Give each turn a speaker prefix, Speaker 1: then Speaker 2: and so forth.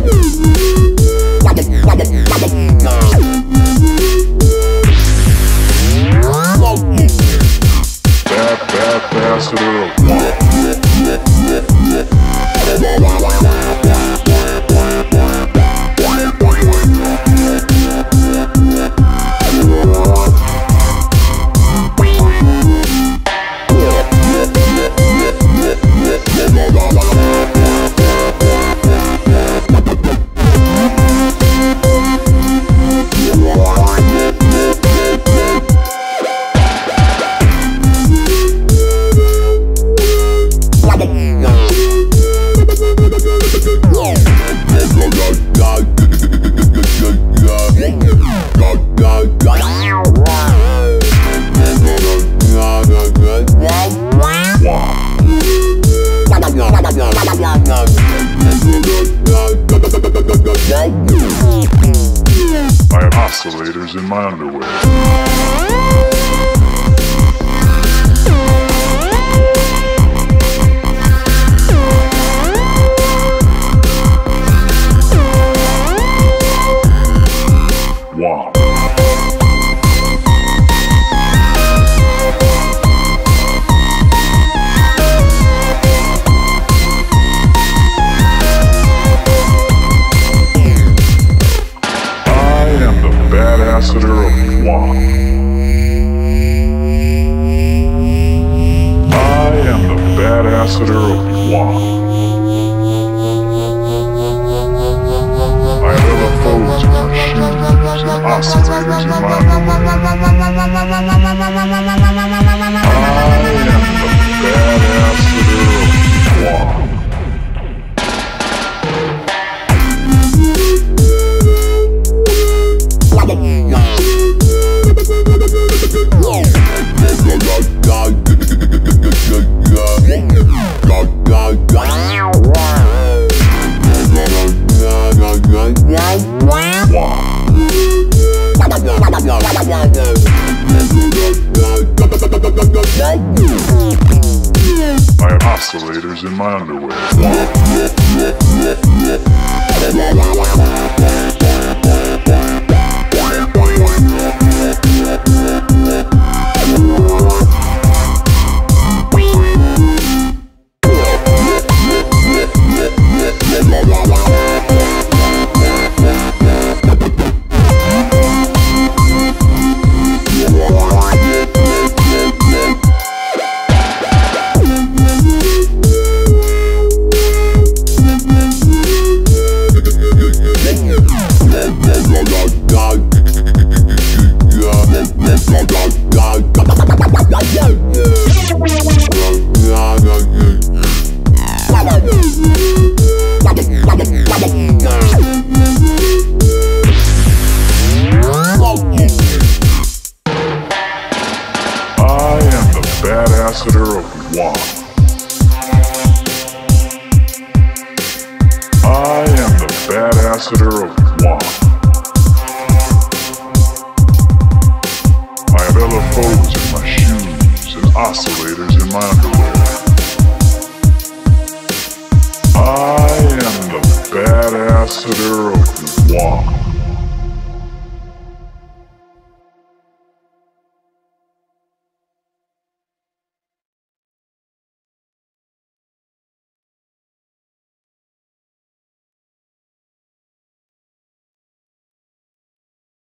Speaker 1: I have oscillators in my underwear. Whomp. Ambassador of Whomp. I am the bad ambassador of Whomp. I have LFOs in my shoes and oscillators in my underwear. I am the bad ambassador of Whomp. I have oscillators in my underwear. Ambassador of Whomp. I am the bad ambassador of Whomp. I have LFOs in my shoes and oscillators in my underwear. I am the bad ambassador of Whomp.